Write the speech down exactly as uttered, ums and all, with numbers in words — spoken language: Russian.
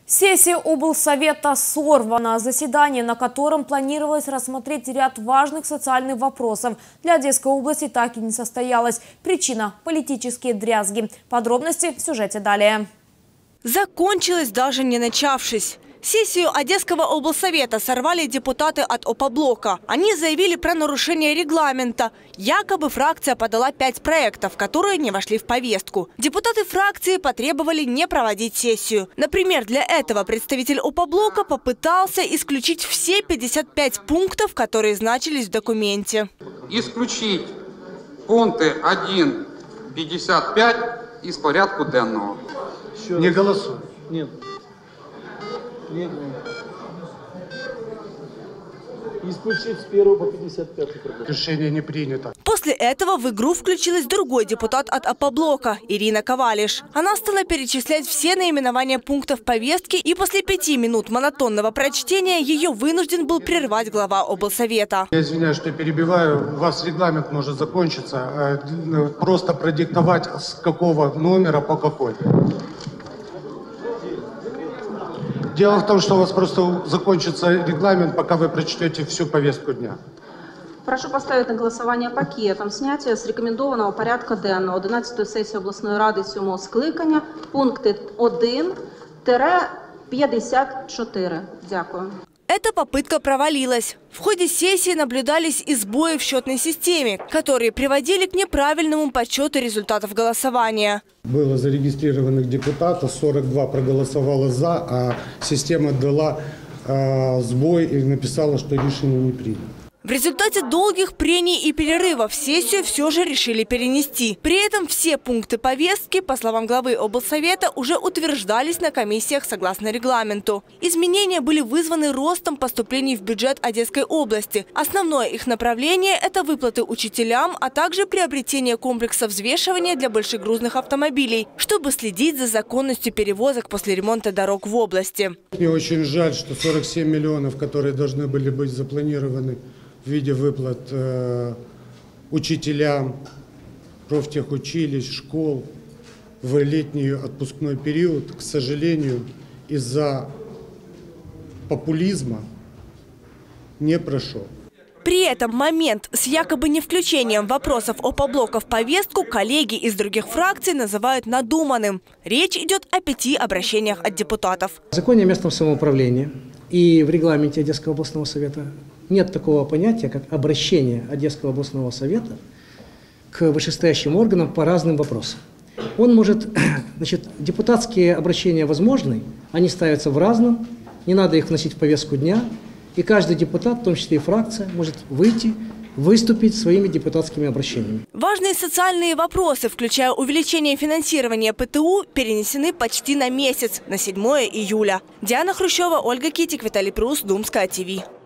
Сессия облсовета сорвана. Заседание, на котором планировалось рассмотреть ряд важных социальных вопросов, для Одесской области так и не состоялось. Причина – политические дрязги. Подробности в сюжете далее. Закончилось, даже не начавшись. Сессию Одесского облсовета сорвали депутаты от Опоблока. Они заявили про нарушение регламента. Якобы фракция подала пять проектов, которые не вошли в повестку. Депутаты фракции потребовали не проводить сессию. Например, для этого представитель Опоблока попытался исключить все пятьдесят пять пунктов, которые значились в документе. Исключить пункты один пятьдесят пять из порядка денного. Не голосуем. Нет. Нет. Исключить с первого по пятьдесят пятый. Решение не принято. После этого в игру включилась другой депутат от Опоблока Ирина Ковалиш. Она стала перечислять все наименования пунктов повестки, и после пяти минут монотонного прочтения ее вынужден был прервать глава облсовета. Я извиняюсь, что перебиваю. У вас регламент может закончиться. Просто продиктовать, с какого номера по какой. Дело в том, что у вас просто закончится регламент, пока вы прочтете всю повестку дня. Прошу поставить на голосування пакетом снятия з рекомендованого порядка денного одинадцятої сесії обласної ради сьомого скликання пункти один п'ятдесят чотири. Дякую. Эта попытка провалилась. В ходе сессии наблюдались и сбои в счетной системе, которые приводили к неправильному подсчету результатов голосования. Было зарегистрированных депутатов, сорок два проголосовало за, а система дала э, сбой и написала, что решение не принято. В результате долгих прений и перерывов сессию все же решили перенести. При этом все пункты повестки, по словам главы облсовета, уже утверждались на комиссиях согласно регламенту. Изменения были вызваны ростом поступлений в бюджет Одесской области. Основное их направление – это выплаты учителям, а также приобретение комплекса взвешивания для большегрузных автомобилей, чтобы следить за законностью перевозок после ремонта дорог в области. Мне очень жаль, что сорок семь миллионов, которые должны были быть запланированы в виде выплат э, учителям, профтехучилищ, школ в летний отпускной период, к сожалению, из-за популизма не прошел. При этом момент с якобы не включением вопросов Опоблока в повестку коллеги из других фракций называют надуманным. Речь идет о пяти обращениях от депутатов. В законе о местном самоуправлении и в регламенте Одесского областного совета нет такого понятия, как обращение Одесского областного совета к вышестоящим органам по разным вопросам. Он может, значит, депутатские обращения возможны, они ставятся в разном, не надо их вносить в повестку дня, и каждый депутат, в том числе и фракция, может выйти, выступить своими депутатскими обращениями. Важные социальные вопросы, включая увеличение финансирования ПТУ, перенесены почти на месяц, на седьмое июля. Диана Хрущева, Ольга Китик, Виталий Прус, Думская ТВ.